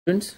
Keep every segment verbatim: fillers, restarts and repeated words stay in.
Students,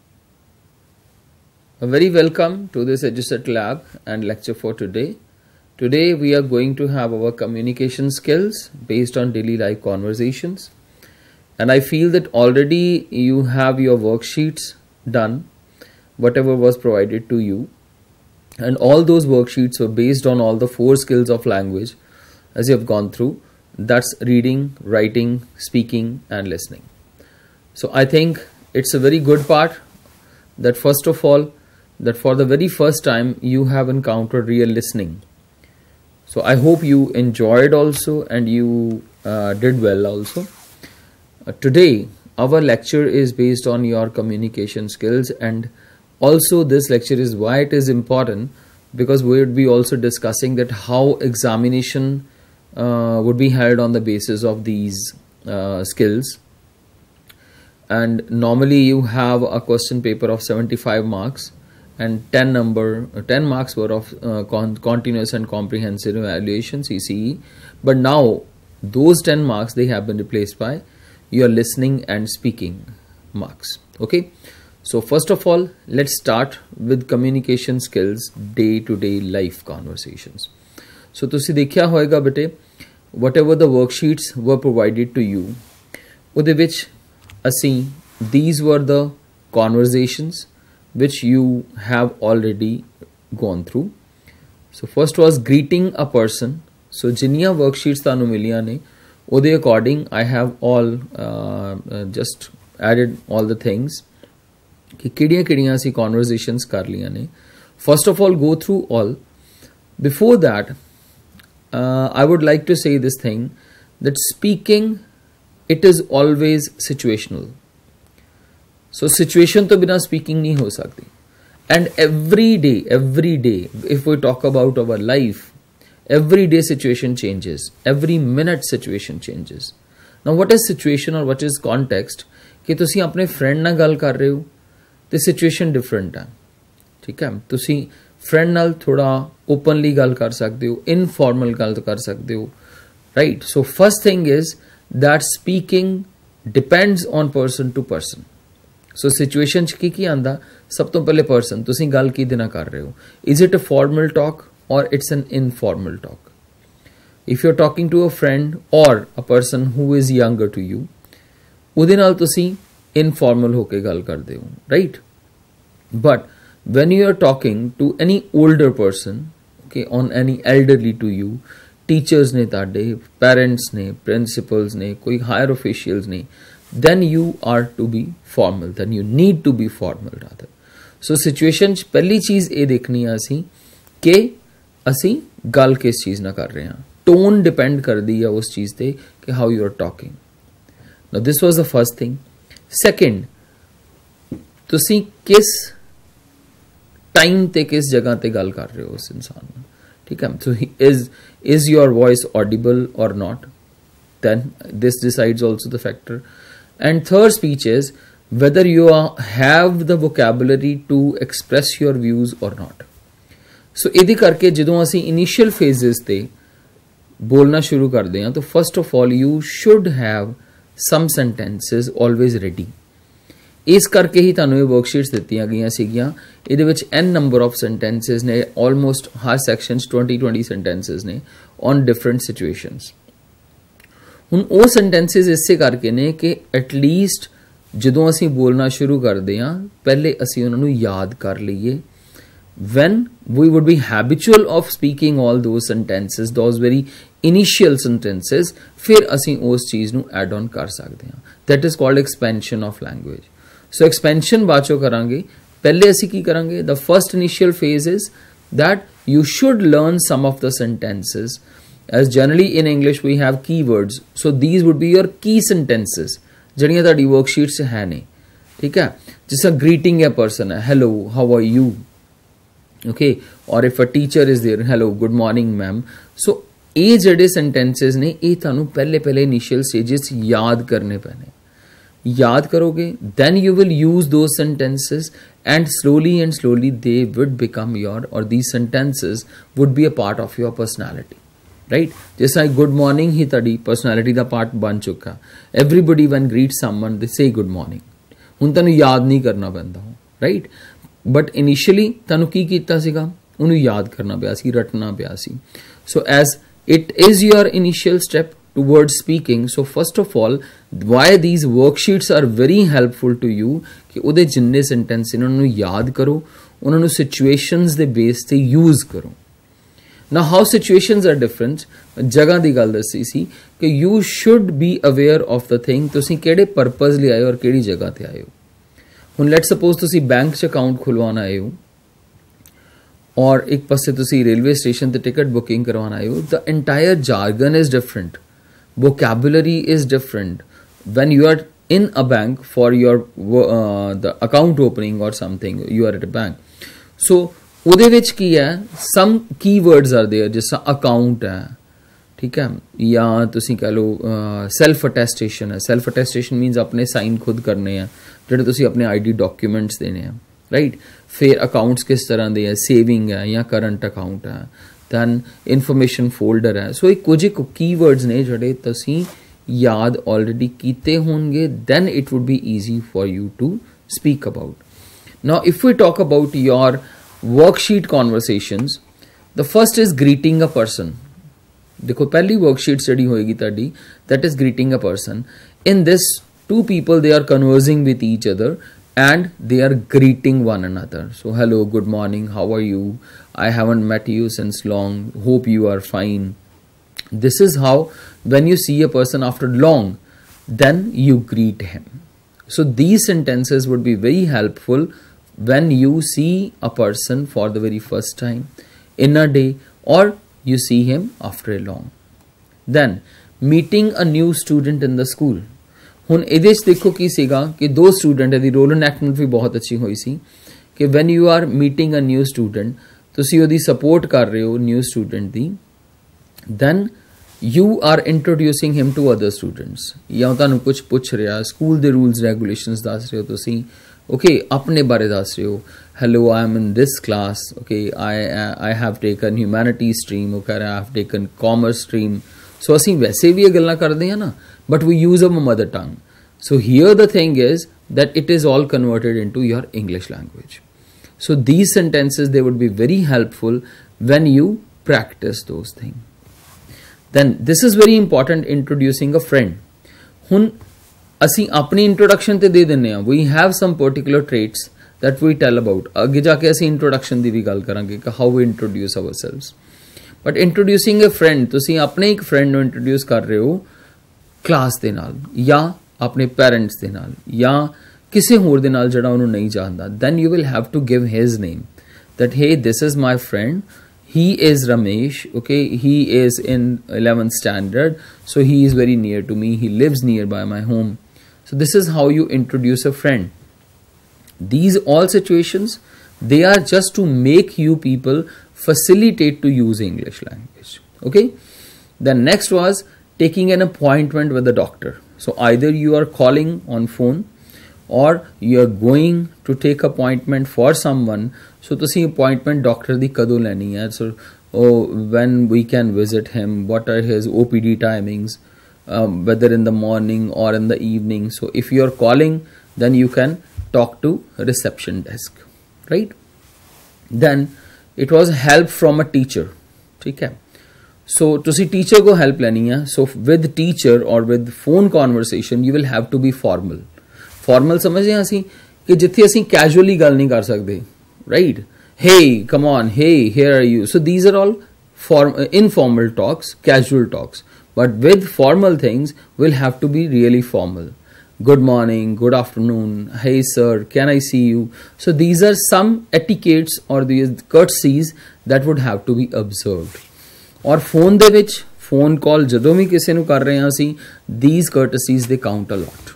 a very welcome to this Edusat lab and lecture for today. Today we are going to have our communication skills based on daily life conversations, and I feel that already you have your worksheets done, whatever was provided to you, and all those worksheets were based on all the four skills of language as you have gone through. That's reading, writing, speaking and listening. So I think it's a very good part that first of all, that for the very first time you have encountered real listening. So I hope you enjoyed also and you uh, did well also. Uh, today our lecture is based on your communication skills, and also this lecture is why it is important, because we would be also discussing that how examination uh, would be held on the basis of these uh, skills. And normally you have a question paper of seventy-five marks and ten number ten marks were of uh, con continuous and comprehensive evaluation C C E, but now those ten marks, they have been replaced by your listening and speaking marks. Okay, so first of all, let's start with communication skills, day to day life conversations. So तुसी देखिया होएगा बेटे, whatever the worksheets were provided to you, Ude which Asi, these were the conversations which you have already gone through. So first was greeting a person. So jiniya worksheets tanu miliya ne, ode according I have all uh, uh, just added all the things ki kidiya kidiya si conversations kar liya ne. First of all, go through all. Before that, uh, I would like to say this thing, that speaking, it is always situational. So situation to bina speaking nahi ho sakti. And every day, every day, if we talk about our life, every day situation changes. Every minute situation changes. Now what is situation or what is context? कि तुसी अपने friend ना गल कर रहे हो, the situation different है. ठीक है? तुसी friend नाल थोड़ा openly गल कर सकते हो, informal गल कर सकते हो. Right? So first thing is that speaking depends on person to person. So situation च की की आंदा, सब तो पहले person, तुसी गल की दिना कर रहे हो. Is it a formal talk or it's an informal talk? If you're talking to a friend or a person who is younger to you, उदे नाल तुसी informal होके गल कर दे हो, right? But when you are talking to any older person, okay, on any elderly to you, teachers ने ताड़े, parents ने, principals ने, कोई higher officials ने, then you are to be formal, then you need to be formal rather. So situation च पहली चीज ये देखनी है असी के असी गल किस चीज ना कर रहे हैं. Tone depend कर दी है उस चीज ते कि how you are talking. Now this was the first thing. Second, तुसी किस time ते किस जगह ते गल कर रहे हो उस इंसान में. ठीक है? So is is your voice audible or not? Then this decides also the factor. And third speech is whether you are, have the vocabulary to express your views or not. So इदी करके जदों असी initial phases ते बोलना शुरू कर दें, तो first of all you should have some sentences always ready. इस करके ही तानू ये वर्कशीट्स दित्तियां गईयां सीगियां. इहदे विच n number of sentences ने, almost हर sections twenty twenty sentences ने on different situations. हुण ਉਹ sentences ਇਸੇ ਕਰਕੇ ਨੇ कि at least ਜਦੋਂ ਅਸੀਂ ਬੋਲਣਾ ਸ਼ੁਰੂ ਕਰਦੇ ਹਾਂ, ਪਹਿਲੇ ਅਸੀਂ ਉਹਨਾਂ ਨੂੰ ਯਾਦ ਕਰ ਲਈਏ. When we would be habitual of speaking all those sentences, those very initial sentences, ਫਿਰ ਅਸੀਂ ਉਸ ਚੀਜ਼ ਨੂੰ add on ਕਰ ਸਕਦੇ ਹਾਂ. That is called expansion of language. So expansion ਬਾਅਦ ਚੋਂ ਕਰਾਂਗੇ. ਪਹਿਲੇ ਅਸੀਂ ਕੀ ਕਰਾਂਗੇ? The first initial phase is that you should learn some of the sentences. As generally in English we have keywords, so these would be your key sentences ਜਿਹੜੀਆਂ ਤੁਹਾਡੀ worksheets ਹੈ ਨੇ. ਠੀਕ ਹੈ? ਜਿਸ ਤਰ੍ਹਾਂ greeting a person ਹੈ, hello, how are you? Okay, or if a teacher is there, hello, good morning ma'am. So ਇਹ ਜਿਹੜੇ sentences ਨੇ, ਇਹ ਤੁਹਾਨੂੰ ਪਹਿਲੇ ਪਹਿਲੇ initial stages ਯਾਦ ਕਰਨੇ ਪੈਣੇ. याद करोगे, then you will use those sentences, and slowly and slowly they would become your, or these sentences would be a part of your personality. Right? Just like good morning ही तड़ी personality दा part बन चुका. Everybody when greets someone they say good morning. ਹੁਣ ਤੈਨੂੰ ਯਾਦ ਨਹੀਂ ਕਰਨਾ ਪੈਂਦਾ, ਰਾਈਟ। ਬਟ ਇਨੀਸ਼ੀਅਲੀ ਤੁਹਾਨੂੰ ਕੀ ਕੀਤਾ ਸੀਗਾ, ਉਹਨੂੰ ਯਾਦ ਕਰਨਾ ਪਿਆ ਸੀ, ਰਟਣਾ ਪਿਆ ਸੀ। So as it is your initial step towards speaking, so first of all why these worksheets are very helpful to you कि ਉਹਦੇ ਜਿੰਨੇ sentence ਇਹਨਾਂ ਨੂੰ ਯਾਦ ਕਰੋ, ਉਹਨਾਂ ਨੂੰ situations ਦੇ base ਤੇ use ਕਰੋ। Now how situations are different, ਜਗ੍ਹਾ ਦੀ ਗੱਲ ਦੱਸੀ ਸੀ ਕਿ you should be aware of the thing, ਤੁਸੀਂ ਕਿਹੜੇ purpose ਲਈ ਆਏ ਹੋ ਔਰ ਕਿਹੜੀ ਜਗ੍ਹਾ ਤੇ ਆਏ ਹੋ। ਹੁਣ let's suppose ਤੁਸੀਂ ਬੈਂਕ 'ਚ ਅਕਾਊਂਟ ਖੁਲਵਾਉਣ ਆਏ ਹੋ और एक पासे तुसी रेलवे स्टेशन ते टिकट बुकिंग करवाना आए हो, the entire jargon is different, vocabulary is different when you are in a bank for your uh, the account opening or something, you are at a bank। So ਉਹਦੇ ਵਿੱਚ ਕੀ ਹੈ, some keywords are there ਜਿਸ ਤਰ੍ਹਾਂ account ਹੈ, ठीक है, या तुसी कह लो self attestation है। self attestation means अपने sign खुद करने हैं ਜਿਹੜੇ ਤੁਸੀਂ ਆਪਣੇ ਆਈਡੀ ਡਾਕੂਮੈਂਟਸ ਦੇਣੇ ਆ, राइट। फिर अकाउंट्स किस तरह के है, सेविंग है या करंट अकाउंट है, दैन इन्फॉर्मेशन फोल्डर है। सो एक कुछ एक कीवर्ड्स ने जोड़े तुसी याद ऑलरेडी कीते होंगे, then it would be easy for you to speak about। Now if we talk about your worksheet conversations, the first is greeting a person। देखो पहली worksheet study होएगी ताड़ी, that is greeting a person। In this two people they are conversing with each other and they are greeting one another। So hello, good morning, how are you, I haven't met you since long, hope you are fine। This is how when you see a person after long, then you greet him। So these sentences would be very helpful when you see a person for the very first time in a day or you see him after a long। Then meeting a new student in the school। ਹੁਣ ਇਹਦੇ 'ਚ ਦੇਖੋ ਕੀ ਸੀਗਾ ਕਿ ਦੋ student ਦੀ role ਐਨੈਕਟਮੈਂਟ ਵੀ ਬਹੁਤ ਅੱਛੀ ਹੋਈ ਸੀ ਕਿ when you are meeting a new student, ਤੁਸੀਂ ਉਹਦੀ ਸਪੋਰਟ ਕਰ ਰਹੇ ਹੋ ਨਿਊ ਸਟੂਡੈਂਟ ਦੀ, then you are introducing him to other students, ਜਾਂ ਤੁਹਾਨੂੰ ਕੁਝ ਪੁੱਛ ਰਿਹਾ, ਸਕੂਲ ਦੇ ਰੂਲਸ ਰੈਗੂਲੇਸ਼ਨਸ ਦੱਸ ਰਹੇ ਹੋ ਤੁਸੀਂ, ਓਕੇ, ਆਪਣੇ ਬਾਰੇ ਦੱਸ ਰਹੇ ਹੋ, hello I am in this class, okay I I have taken humanity stream, okay I have taken commerce stream. So ਅਸੀਂ ਵੈਸੇ ਵੀ ਇਹ ਗੱਲਾਂ ਕਰਦੇ ਹਾਂ ਨਾ, but we use our mother tongue। So here the thing is that it is all converted into your English language। So these sentences, they would be very helpful when you practice those things। Then this is very important, introducing a friend। hun ਅਸੀਂ ਆਪਣੀ introduction ਤੇ ਦੇ ਦਿੰਨੇ ਆ, we have some particular traits that we tell about। ਅੱਗੇ ਜਾ ਕੇ ਅਸੀਂ introduction ਦੀ ਵੀ ਗੱਲ ਕਰਾਂਗੇ ਕਿ how we introduce ourselves। but introducing a friend, ਤੁਸੀਂ ਆਪਣੇ ਇੱਕ friend ਨੂੰ introduce ਕਰ ਰਹੇ ਹੋ ਕਲਾਸ ਦੇ ਨਾਲ ਜਾਂ ਆਪਣੇ ਪੈਰੈਂਟਸ ਦੇ ਨਾਲ ਜਾਂ ਕਿਸੇ ਹੋਰ ਦੇ ਨਾਲ ਜਿਹੜਾ ਉਹਨੂੰ ਨਹੀਂ ਜਾਣਦਾ, then you will have to give his name that hey, this is my friend, he is Ramesh, okay, he is in eleventh standard, so he is very near to me, he lives nearby my home। So this is how you introduce a friend। These all situations, they are just to make you people facilitate to use English language, okay। Then next was taking an appointment with the doctor। So either you are calling on phone or you are going to take appointment for someone। So to see appointment doctor di kado leni hai, so oh, when we can visit him, what are his O P D timings, um, whether in the morning or in the evening। So if you are calling, then you can talk to reception desk, right। Then it was help from a teacher, ठीक है। So तुसी teacher को help लेनी है, so with teacher or with phone conversation you will have to be formal। formal समझे असी कि जिथे असी casually गल नहीं कर सकते, right। hey come on, hey here are you। so these are all form uh, informal talks, casual talks। but with formal things will have to be really formal। good morning, good afternoon, hey sir, can I see you। so these are some etiquettes or these courtesies that would have to be observed। और phone दे विच phone call जदों भी किसी नूं कर रहे हैं असी, these courtesies they count a lot,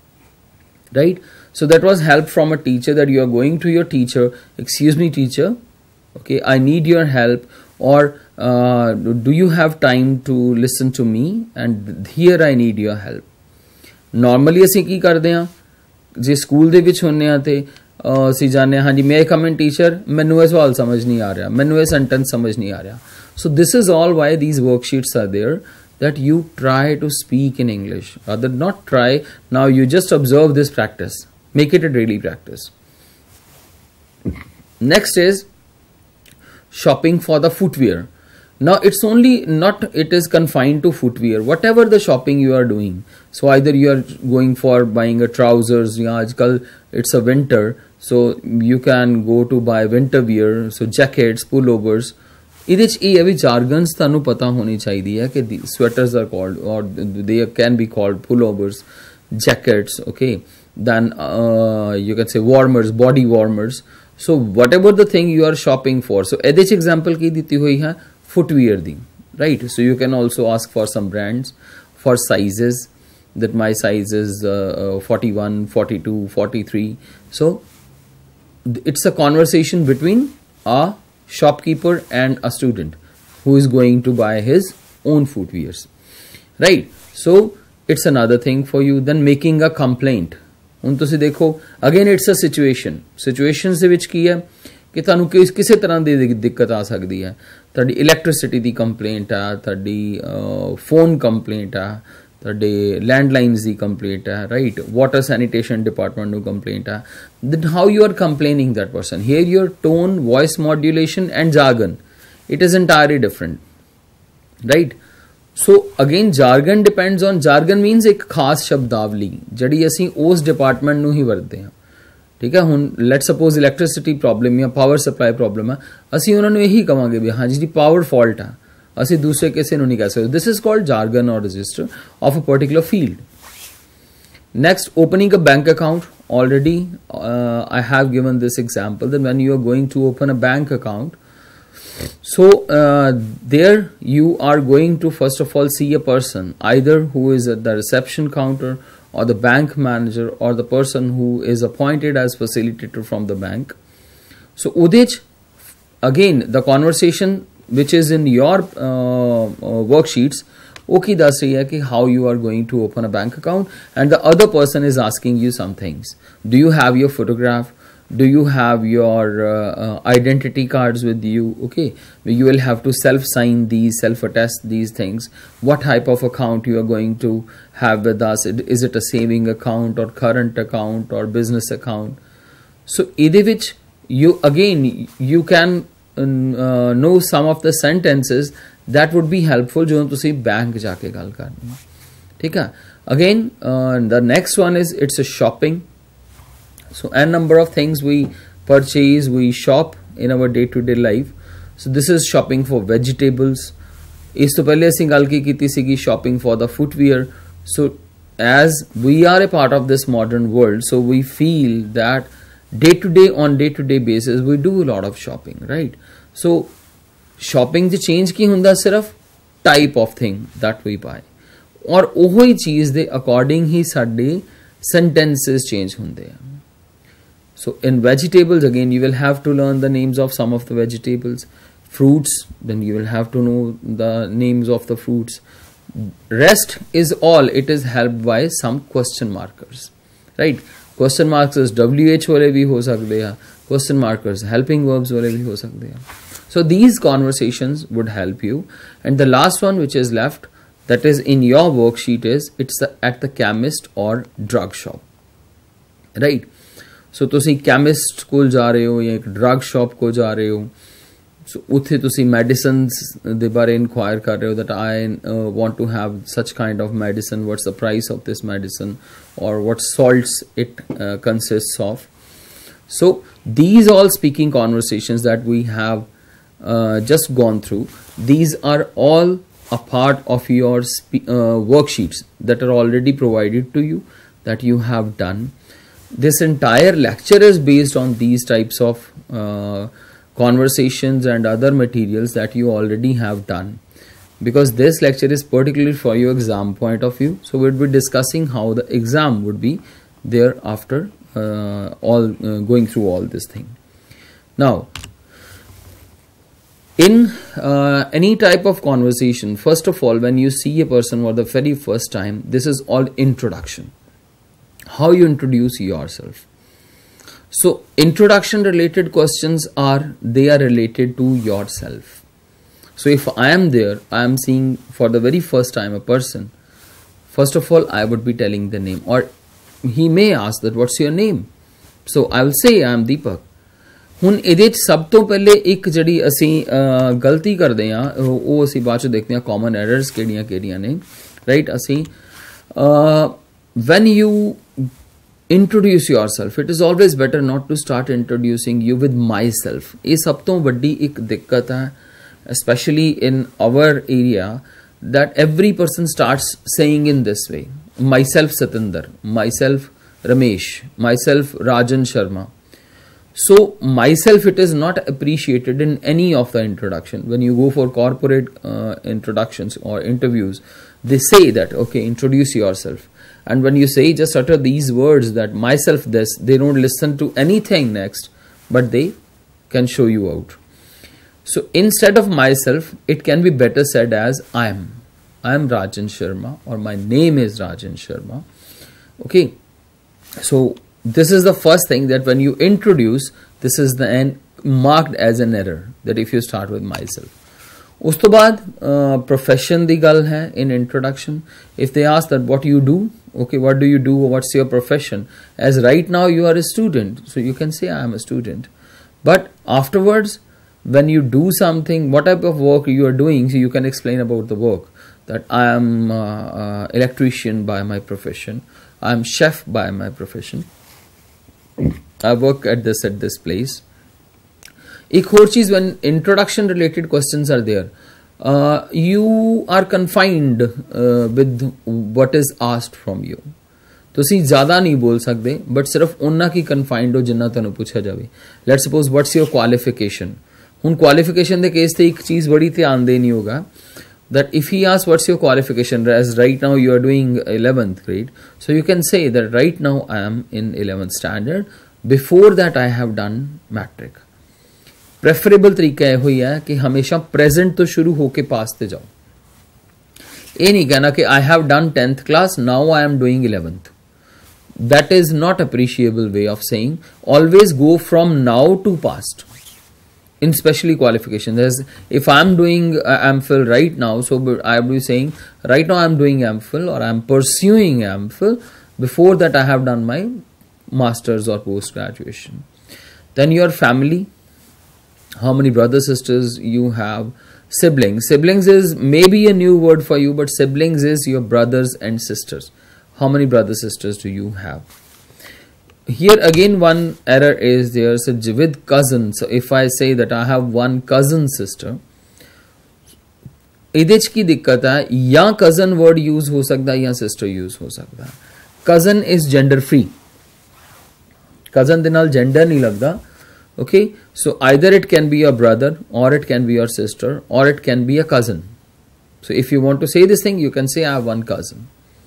right। so that was help from a teacher, that you are going to your teacher, excuse me teacher, okay, I need your help, or uh, do you have time to listen to me and here I need your help। normally ਅਸੀਂ ਕੀ ਕਰਦੇ ਹਾਂ, ਜੇ school ਦੇ ਵਿੱਚ ਹੁੰਨੇ ਆ ਤੇ ਅਸੀਂ ਜਾਣਦੇ ਹਾਂ, ਹਾਂਜੀ ਮੈਂ ਕਮ ਇਨ ਟੀਚਰ, ਮੈਨੂੰ ਇਹ ਸਵਾਲ ਸਮਝ ਨਹੀਂ ਆ ਰਿਹਾ, ਮੈਨੂੰ ਇਹ ਸੈਂਟੈਂਸ ਸਮਝ ਨਹੀਂ ਆ ਰਿਹਾ। So this is all why these worksheets are there, that you try to speak in English, rather not try, now you just observe this practice, Make it a daily practice. Next is shopping for the footwear. Now it's only not, it is confined to footwear, whatever the shopping you are doing. So either you are going for buying a trousers, yeah, ajkal it's a winter, so you can go to buy winter wear, so jackets, pullovers. ਇਹਦੇ ਚ ਇਹ ਹੈ ਵੀ jargons ਤੁਹਾਨੂੰ ਪਤਾ ਹੋਣੀ ਚਾਹੀਦੀ ਹੈ ਕਿ sweaters are called, or they can be called pullovers, jackets, okay, then uh, you can say warmers, body warmers. So whatever the thing you are shopping for, so ਇਹਦੇ ਚ example ਕੀ ਦਿੱਤੀ ਹੋਈ ਹੈ footwear the, right? So you can also ask for some brands, for sizes, that my size is uh, uh, forty-one, forty-two, forty-three. So it's a conversation between a shopkeeper and a student who is going to buy his own footwears, right? So it's another thing for you. Then making a complaint. ਹੁਣ ਤੁਸੀਂ ਦੇਖੋ again it's a situation. Situations ਦੇ ਵਿੱਚ ਕੀ ਹੈ ਕਿ ਤੁਹਾਨੂੰ ਕਿਸ ਕਿਸੇ ਤਰ੍ਹਾਂ ਦੀ ਦਿੱਕਤ ਆ ਸਕਦੀ ਹੈ. ਤੁਹਾਡੀ ਇਲੈਕਟ੍ਰਿਸਿਟੀ ਦੀ ਕੰਪਲੇਂਟ ਆ, ਤੁਹਾਡੀ ਫੋਨ ਕੰਪਲੇਂਟ ਆ, ਤੁਹਾਡੇ ਲੈਂਡਲਾਈਨਸ ਦੀ ਕੰਪਲੇਂਟ ਹੈ, ਰਾਈਟ? ਵਾਟਰ ਸੈਨੀਟੇਸ਼ਨ ਡਿਪਾਰਟਮੈਂਟ ਨੂੰ ਕੰਪਲੇਂਟ ਆ. then how you are complaining that person? Here your tone, voice modulation and jargon, it is entirely different, right? So again jargon depends on, jargon means एक खास शब्दावली ਜਿਹੜੀ ਅਸੀਂ ਉਸ department ਨੂੰ ਹੀ ਵਰਤਦੇ ਹਾਂ, ਠੀਕ ਹੈ? ਹੁਣ ਲੈਟ ਸਪੋਜ਼ ਇਲੈਕਟ੍ਰਿਸਿਟੀ ਪ੍ਰੋਬਲਮ ਜਾਂ ਪਾਵਰ ਸਪਲਾਈ ਪ੍ਰੋਬਲਮ ਹੈ, ਅਸੀਂ ਉਹਨਾਂ ਨੂੰ ਇਹੀ ਕਵਾਂਗੇ ਵੀ ਹਾਂ ਜੀ ਪਾਵਰ ਫਾਲਟ ਆ, ਅਸੀਂ ਦੂਸਰੇ ਕਿਸੇ ਨੂੰ ਨਹੀਂ ਕਹਿ ਸਕਦੇ. This is called jargon or register of a particular field. Next, opening a bank account. Already uh, I have given this example that when you are going to open a bank account, so uh, there you are going to first of all see a person, either who is at the reception counter or the bank manager or the person who is appointed as facilitator from the bank. So udich, again the conversation which is in your uh, uh, worksheets, okay, das rahi hai ki how you are going to open a bank account, and the other person is asking you some things. Do you have your photograph? Do you have your uh, uh, identity cards with you? Okay, you will have to self sign these, self attest these things. What type of account you are going to have with us? Is it a saving account or current account or business account? So ede vich you again you can uh, know some of the sentences that would be helpful जो तुसी bank जाके गल करनी, ठीक है? Again uh, the next one is it's a shopping. So n number of things we purchase, we shop in our day to day life. So this is shopping for vegetables. इस तो पहले ਅਸੀਂ ਗੱਲ ਕੀ ਕੀਤੀ ਸੀਗੀ shopping for the footwear. So as we are a part of this modern world, so we feel that day to day on day to day basis we do a lot of shopping, right? So shopping the change ਕੀ ਹੁੰਦਾ ਸਿਰਫ type of thing that we buy, और ਉਹੀ ਚੀਜ਼ ਦੇ according ਹੀ ਸਾਡੇ sentences change ਹੁੰਦੇ ਆ. So in vegetables, again you will have to learn the names of some of the vegetables. Fruits, then you will have to know the names of the fruits. Rest is all, it is helped by some question markers, right? Question marks is W H वाले भी हो सकते हैं, question markers helping verbs वाले भी हो सकते हैं. So these conversations would help you. And the last one which is left, that is in your worksheet, is it's the, at the chemist or drug shop, right? So ਤੁਸੀਂ chemist ਕੋਲ ਜਾ ਰਹੇ ਹੋ ਜਾਂ ਇੱਕ drug shop ਕੋਲ ਜਾ ਰਹੇ ਹੋ, so ਉੱਥੇ ਤੁਸੀਂ medicines ਦੇ ਬਾਰੇ inquire ਕਰ ਰਹੇ ਹੋ that I uh, want to have such kind of medicine, what's the price of this medicine or what salts it uh, consists of. So these all speaking conversations that we have uh, just gone through, these are all a part of your uh, worksheets that are already provided to you, that you have done. This entire lecture is based on these types of uh, conversations and other materials that you already have done, because this lecture is particularly for your exam point of view. So we'll be discussing how the exam would be there after uh, all uh, going through all this thing. Now in uh, any type of conversation, first of all, when you see a person for the very first time, this is all introduction. How you introduce yourself. So introduction related questions are, they are related to yourself. So if I am there, I am seeing for the very first time a person, first of all I would be telling the name, or he may ask that what's your name, so I will say I am Deepak. ਹੁਣ ਇਹਦੇ ਚ ਸਭ ਤੋਂ ਪਹਿਲੇ ਇੱਕ ਜਿਹੜੀ ਅਸੀਂ ਗਲਤੀ ਕਰਦੇ ਆ ਉਹ ਅਸੀਂ ਬਾਅਦ ਚ ਦੇਖਦੇ ਆ ਕਾਮਨ ਐਰਰਸ ਕਿਹੜੀਆਂ ਕਿਹੜੀਆਂ ਨੇ, ਰਾਈਟ। ਅਸੀਂ when you introduce yourself, it is always better not to start introducing you with myself. ਇਹ ਸਭ ਤੋਂ ਵੱਡੀ ਇੱਕ ਦਿੱਕਤ ਹੈ, especially in our area, that every person starts saying in this way, myself Satinder, myself Ramesh, myself Rajan Sharma. So myself, it is not appreciated in any of the introduction. When you go for corporate uh, introductions or interviews, they say that, okay, introduce yourself. And when you say, just utter these words that myself this, they don't listen to anything next, but they can show you out. So instead of myself, it can be better said as I am. I am Rajan Sharma, or my name is Rajan Sharma. Okay. So this is the first thing, that when you introduce, this is the end marked as an error, that if you start with myself. Us to baad uh, profession di gal hai in introduction. If they ask that what you do, okay, what do you do, what's your profession, as right now you are a student, so you can say I am a student. But afterwards, when you do something, what type of work you are doing, so you can explain about the work, that I am uh, uh, electrician by my profession, I am chef by my profession, I work at this at this place. Ek aur cheez, when introduction related questions are there, uh, you are confined uh, with what is asked from you. ਤੁਸੀਂ ਜ਼ਿਆਦਾ ਨਹੀਂ ਬੋਲ ਸਕਦੇ, but ਸਿਰਫ ਉਹਨਾਂ ਕੀ ਕਨਫਾਈਨਡ ਹੋ ਜਿੰਨਾ ਤੁਹਾਨੂੰ ਪੁੱਛਿਆ ਜਾਵੇ. Let suppose what's your qualification. ਹੁਣ ਕੁਆਲੀਫਿਕੇਸ਼ਨ ਦੇ ਕੇਸ ਤੇ ਇੱਕ ਚੀਜ਼ ਬੜੀ ਧਿਆਨ ਦੇਣੀ ਹੋਗਾ, that if he asks what's your qualification, as right now you are doing eleventh grade, so you can say that right now I am in eleventh standard, before that I have done matric. Preferable तरीका ये हुई है कि हमेशा present तो शुरू होके पास ते जाओ. ये नहीं कहना कि I have done tenth class, now I am doing eleventh. That is not appreciable way of saying. Always go from now to past. In especially qualification, there's, if I'm doing uh, M Phil right now, so I will be saying right now I'm doing M Phil, or I'm pursuing M Phil. Before that I have done my masters or post graduation. Then your family, how many brothers, sisters you have, siblings. Siblings is maybe a new word for you, but siblings is your brothers and sisters. How many brothers, sisters do you have? Here again one error is there, so with cousins. So if I say that I have one cousin sister, ਇਹਦੇ ਚ ਕੀ ਦਿੱਕਤ ਹੈ, ਜਾਂ cousin word use ਹੋ ਸਕਦਾ ਜਾਂ sister use ਹੋ ਸਕਦਾ. Cousin is gender free. Cousin ਦੇ ਨਾਲ gender ਨਹੀਂ ਲੱਗਦਾ. Okay, so either it can be your brother, or it can be your sister, or it can be a cousin. So if you want to say this thing, you can say I have one cousin,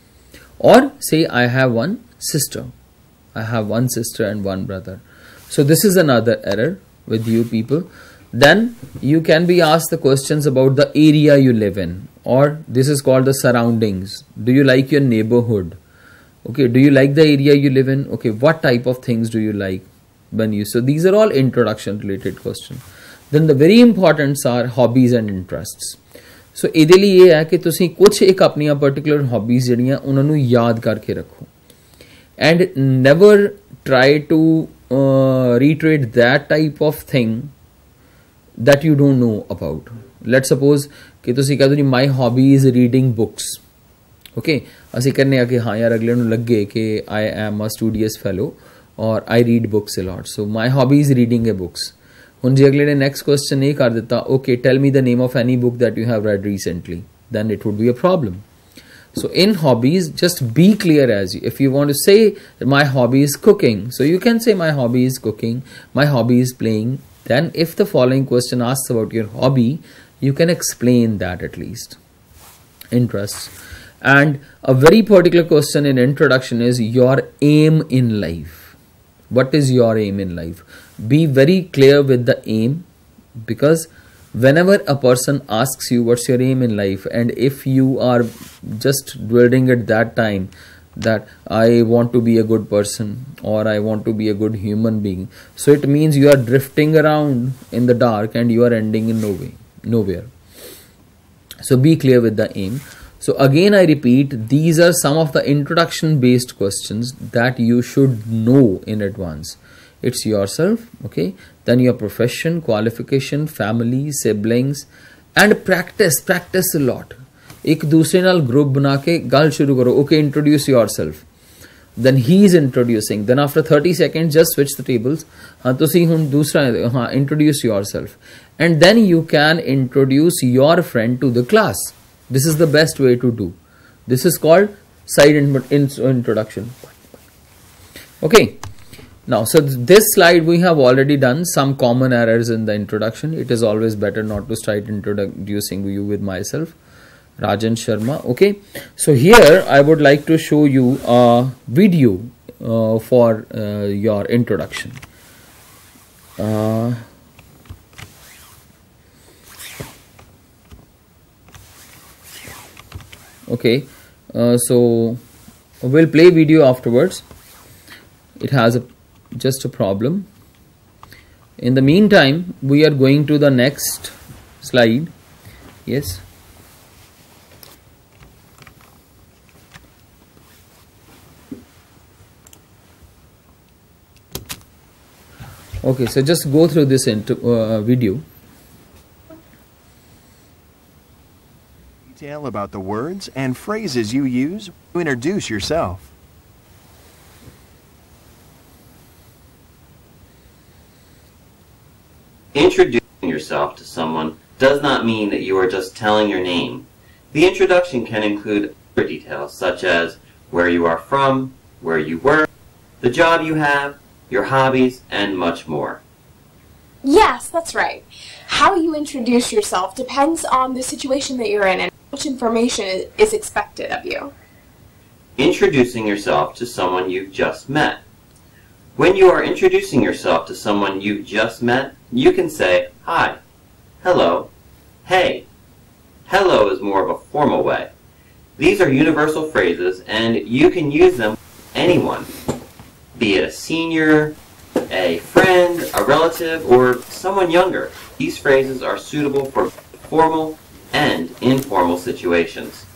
or say I have one sister. I have one sister and one brother. So this is another error with you people. Then you can be asked the questions about the area you live in, or this is called the surroundings. Do you like your neighborhood? Okay, do you like the area you live in? Okay, what type of things do you like when you, so these are all introduction related questions. Then the very important are hobbies and interests. So ਇਹਦੇ ਲਈ ਇਹ ਹੈ ਕਿ ਤੁਸੀਂ ਕੁਝ ਇੱਕ ਆਪਣੀਆਂ particular hobbies ਜਿਹੜੀਆਂ ਉਹਨਾਂ ਨੂੰ ਯਾਦ ਕਰਕੇ ਰੱਖੋ. And never try to uh, reiterate that type of thing that you don't know about. Let's suppose कि तुसी कहते हो my hobby is reading books. Okay, ਅਸੀਂ करने आ कि हाँ यार अगले ਨੂੰ ਲੱਗੇ कि I am a studious fellow or I read books a lot. So my hobby is reading a books. ਹੁਣ ਜੇ ਅਗਲੇ ਨੇ next question ਇਹ ਕਰ ਦਿੱਤਾ, okay, tell me the name of any book that you have read recently, then it would be a problem. So in hobbies, just be clear as you. If you want to say that my hobby is cooking, so you can say my hobby is cooking, my hobby is playing. Then if the following question asks about your hobby, you can explain that at least. Interests. And a very particular question in introduction is your aim in life. What is your aim in life? Be very clear with the aim, because whenever a person asks you what's your aim in life, and if you are just dwelling at that time that I want to be a good person, or I want to be a good human being, so it means you are drifting around in the dark and you are ending in no way, nowhere. So be clear with the aim. So again I repeat, these are some of the introduction based questions that you should know in advance. It's yourself, okay, then your profession, qualification, family, siblings, and practice, practice a lot. एक दूसरे नाल group बना के गल शुरू करो. Okay, introduce yourself. Then he is introducing. Then after thirty seconds, just switch the tables. हाँ तो सी हम दूसरा हाँ introduce yourself, and then you can introduce your friend to the class. This is the best way to do. This is called side in introduction. Okay. Now, so this slide we have already done some common errors in the introduction. It is always better not to start introducing you with myself, Rajan Sharma. Okay, so here I would like to show you a video uh, for uh, your introduction. Uh, okay, uh, so we'll play video afterwards. It has a just a problem. In the meantime, we are going to the next slide. Yes. Okay, so just go through this into, uh, video. Detail about the words and phrases you use to introduce yourself. Introducing yourself to someone does not mean that you are just telling your name. The introduction can include other details such as where you are from, where you work, the job you have, your hobbies, and much more. Yes, that's right. How you introduce yourself depends on the situation that you're in and how much information is expected of you. Introducing yourself to someone you've just met. When you are introducing yourself to someone you've just met, you can say, hi, hello, hey. Hello is more of a formal way. These are universal phrases and you can use them with anyone, be it a senior, a friend, a relative, or someone younger. These phrases are suitable for formal and informal situations.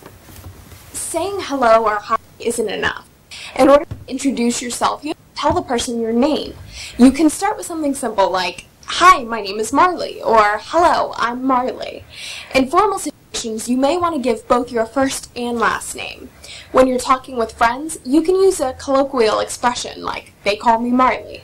Saying hello or hi isn't enough. In order to introduce yourself, you tell the person your name. You can start with something simple like, hi, my name is Marley, or hello, I'm Marley. In formal situations, you may want to give both your first and last name. When you're talking with friends, you can use a colloquial expression like, they call me Marley.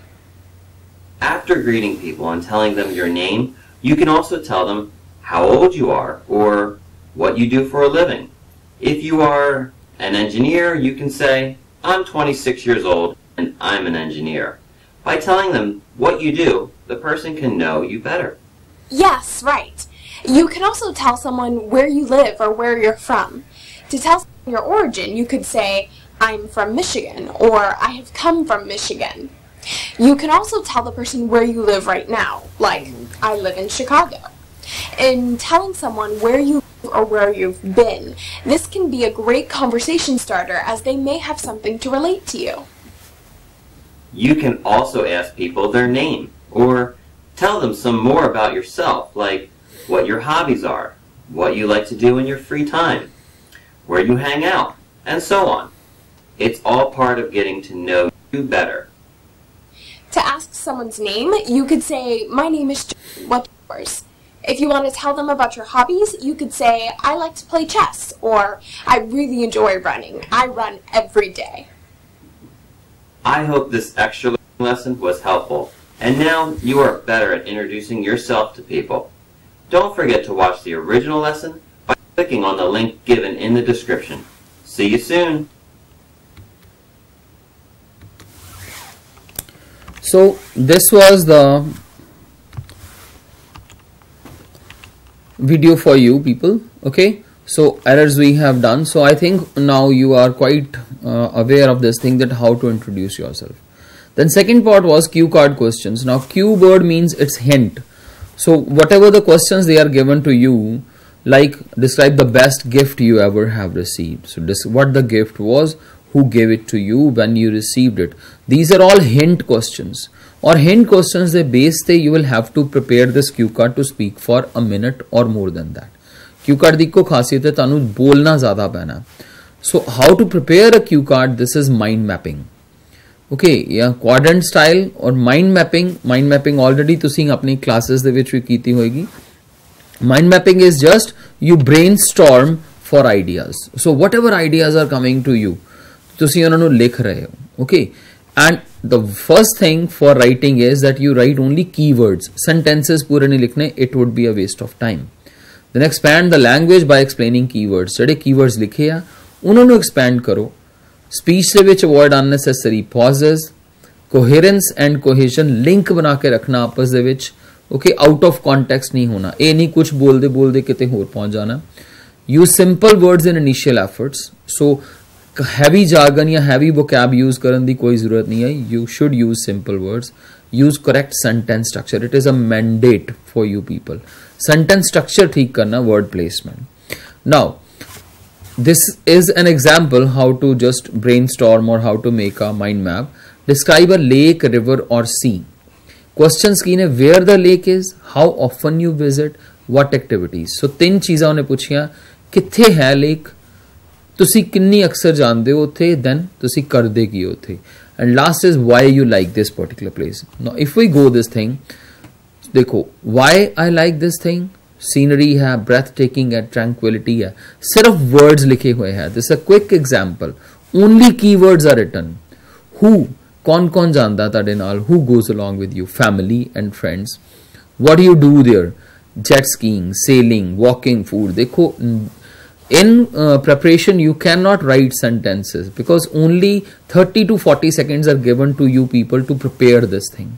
After greeting people and telling them your name, you can also tell them how old you are or what you do for a living. If you are an engineer, you can say, I'm twenty-six years old and I'm an engineer. By telling them what you do, the person can know you better. Yes, right. You can also tell someone where you live or where you're from. To tell someone your origin, you could say, I'm from Michigan, or I have come from Michigan. You can also tell the person where you live right now, like, I live in Chicago. In telling someone where you live or where you've been, this can be a great conversation starter as they may have something to relate to you. You can also ask people their name, or tell them some more about yourself, like what your hobbies are, what you like to do in your free time, where you hang out, and so on. It's all part of getting to know you better. To ask someone's name, you could say, my name is John, what's yours? If you want to tell them about your hobbies, you could say, I like to play chess, or I really enjoy running. I run every day. I hope this extra lesson was helpful, and now you are better at introducing yourself to people. Don't forget to watch the original lesson by clicking on the link given in the description. See you soon! So this was the video for you people. Okay, so errors we have done. So I think now you are quite uh, aware of this thing, that how to introduce yourself. Then second part was cue card questions. Now cue word means it's hint. So whatever the questions they are given to you, like describe the best gift you ever have received. So this what the gift was, who gave it to you, when you received it. These are all hint questions. Or hint questions, they base they you will have to prepare this cue card to speak for a minute or more than that. Q card की इको खासियत है तुहानू बोलना ज़्यादा पैना. So how to prepare a cue card? This is mind mapping. Okay, yeah, quadrant style or mind mapping. Mind mapping already तुसीं अपनी classes दे विच भी कीती होएगी. Mind mapping is just you brainstorm for ideas. So whatever ideas are coming to you, तुसीं उन्हां नू लिख रहे हो. Okay, and the first thing for writing is that you write only keywords. Sentences पूरे नहीं लिखने. It would be a waste of time. Then expand the language by explaining keywords. जेडे keywords लिखे आ उन्होंने एक्सपैंड करो. स्पीच से विच avoid unnecessary pauses. Coherence and cohesion link बना के रखना आपस दे विच. ओके, आउट ऑफ कॉन्टेक्स्ट नहीं होना. ये नहीं कुछ बोलते बोलते किते होर पहुंच जाना. Use simple words in initial efforts. So heavy jargon या हैवी वोकैब यूज करने की कोई जरूरत नहीं है. You should use simple words. Use correct sentence structure. It is a mandate for you people. Sentence structure ठीक करना, word placement. Now this is an example how to just brainstorm or how to make a mind map. Describe a lake, river or sea. Questions की ने where the lake is, how often you visit, what activities. So तीन चीज़ां उन्हें पूछियां. कित्थे है lake, तुसी किन्नी अक्सर जानदे हो उत्थे, then तुसी करदे की उत्थे, and last is why you like this particular place. Now if we go this thing, देखो why I like this thing. Scenery है, ब्रेथ टेकिंग है, ट्रैंक्विलिटी है, सिर्फ वर्ड्स लिखे हुए हैं. This a quick example. Only keywords are written. Who, कौन कौन जानता ताडे नाल, who goes along with you, family and friends. What you do there, jet skiing, sailing, walking, food. देखो in uh, preparation you cannot write sentences because only thirty to forty seconds are given to you people to prepare this thing.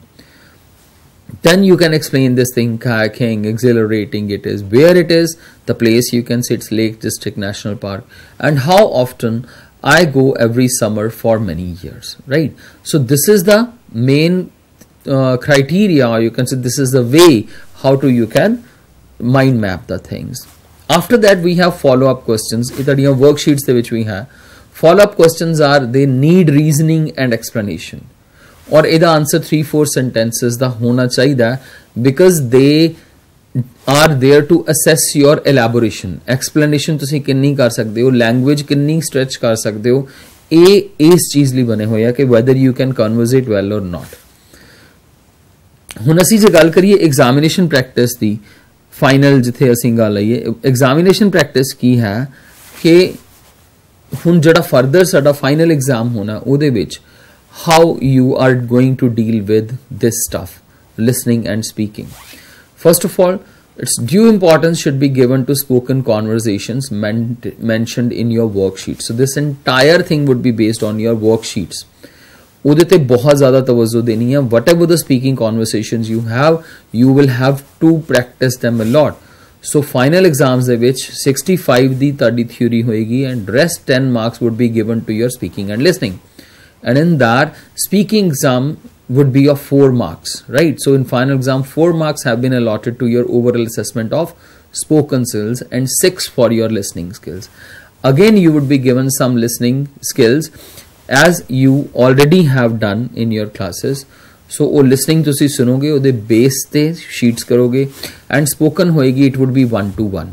Then you can explain this thing, kayaking, exhilarating it is, where it is, the place you can see it's Lake District National Park, and how often I go every summer for many years, right? So this is the main uh, criteria, or you can say this is the way how to you can mind map the things. After that we have follow-up questions. These are your worksheets which we have. Follow-up questions are, they need reasoning and explanation. और इधर answer three four sentences दा होना चाहिए because they are there to assess your elaboration. Explanation तुसी किन्नी कर सकते हो, लैंग्वेज किन्नी स्ट्रेच कर सकते हो, ये इस चीज ਲਈ बने होया कि whether you can conversate well or not. ਹੁਣ ਅਸੀਂ ਜੇ ਗੱਲ ਕਰੀਏ एग्जामिनेशन प्रैक्टिस ਦੀ, फाइनल जिथे ਅਸੀਂ ਗੱਲ ਆਈਏ. एग्जामिनेशन प्रैक्टिस ਕੀ ਹੈ ਕਿ ਹੁਣ ਜਿਹੜਾ ਫਰਦਰ ਸਾਡਾ फाइनल एग्जाम ਹੋਣਾ ਉਹਦੇ ਵਿੱਚ how you are going to deal with this stuff, listening and speaking. First of all, its due importance should be given to spoken conversations mentioned in your worksheet. So this entire thing would be based on your worksheets. उधे ते बहुत ज़्यादा तवज्जो देनी है. Whatever the speaking conversations you have, you will have to practice them a lot. So final exams ਦੇ ਵਿੱਚ sixty-five ਦੀ ਤੁਹਾਡੀ theory ਹੋਏਗੀ and rest ten marks would be given to your speaking and listening. And in that, speaking exam would be of four marks, right? So in final exam, four marks have been allotted to your overall assessment of spoken skills and six for your listening skills. Again, you would be given some listening skills as you already have done in your classes. So वो listening तुसी सुनोगे, उधे base ते sheets करोगे, and spoken होएगी, it would be one to one.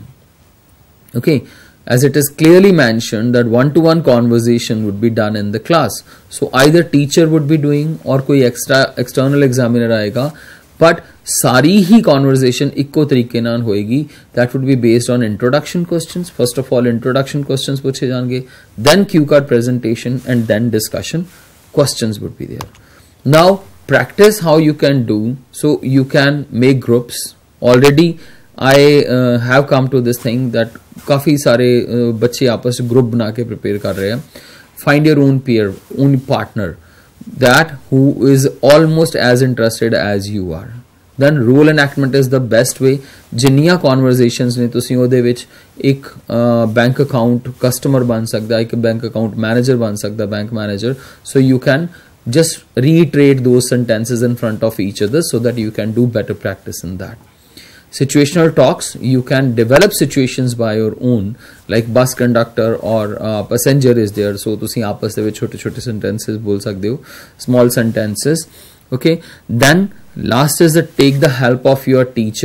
Okay. As it is clearly mentioned that one-to-one conversation would be done in the class. So either teacher would be doing or कोई extra external examiner आएगा, but सारी ही conversation इक्को तरीके नाल होएगी. That would be based on introduction questions. First of all, introduction questions पूछे जाएंगे, then cue card presentation, and then discussion questions would be there. Now practice how you can do. So you can make groups. Already I uh, have come to this thing that काफ़ी सारे uh, बच्चे आपस में group बना के prepare कर रहे हैं. Find your own pair, own partner that who is almost as interested as you are. Then role enactment is the best way. जिन्नियां कॉन्वर्जेशनस ने तुसीं ਉਹਦੇ ਵਿੱਚ एक बैंक अकाउंट कस्टमर बन सकता, एक बैंक अकाउंट मैनेजर बन सकता, bank manager. So you can just reiterate those sentences in front of each other so that you can do better practice in that. Situational talks, you can develop situations by your own, like bus conductor or uh, passenger is there, so तुसी आपस में छोटे छोटे sentences बोल सकते हो, small sentences. Okay, then last is that take the help of your teacher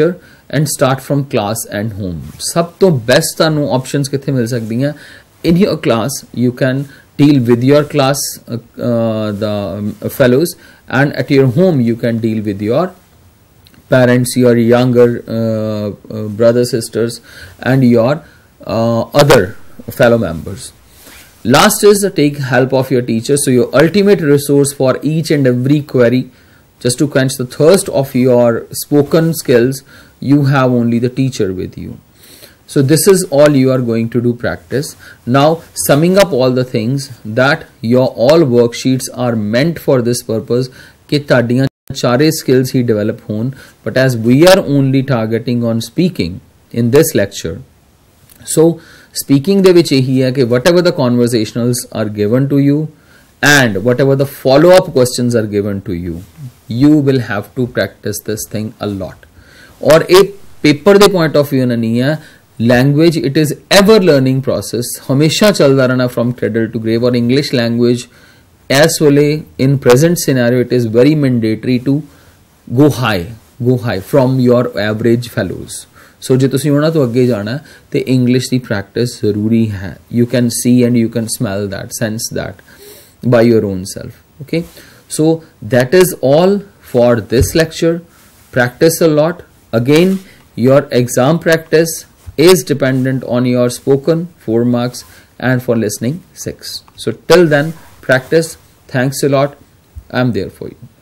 and start from class and home. सब तो best तानू options किथे मिल सकती हैं. In your class you can deal with your class uh, uh, the um, fellows, and at your home you can deal with your parents, your younger uh, uh, brothers, sisters, and your uh, other fellow members. Last is uh, take help of your teacher. So your ultimate resource for each and every query, just to quench the thirst of your spoken skills, you have only the teacher with you. So this is all you are going to do practice. Now summing up all the things, that your all worksheets are meant for this purpose कि ताड़ियां चारे skills ही develop होन. But as we are only targeting on speaking in this lecture, so speaking de vich yahi hai कि whatever the conversationals are given to you and whatever the follow up questions are given to you, you will have to practice this thing a lot. और एक paper दे point of view नहीं है, language it is ever learning process, हमेशा चलता रहना from cradle to grave. और English language as well in present scenario it is very mandatory to go high, go high from your average fellows. So जे तुसी होना तो अगे जाना है ते English दी practice जरूरी है. You can see and you can smell that, sense that by your own self. Okay, so that is all for this lecture. Practice a lot. Again, your exam practice is dependent on your spoken four marks and for listening six. So till then, practice. Thanks a lot. I'm there for you.